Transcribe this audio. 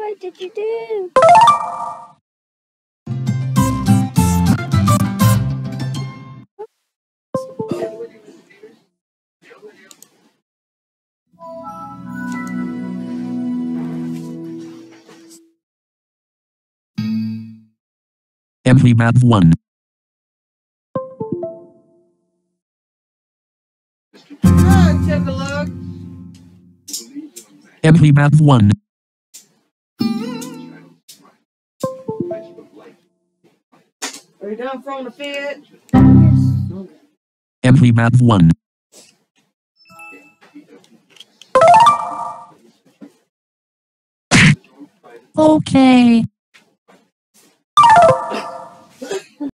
What did you do? MSAgent 1. Take a look. MSAgent 1. Are you done throwing the fit? MSAgent 1. Okay.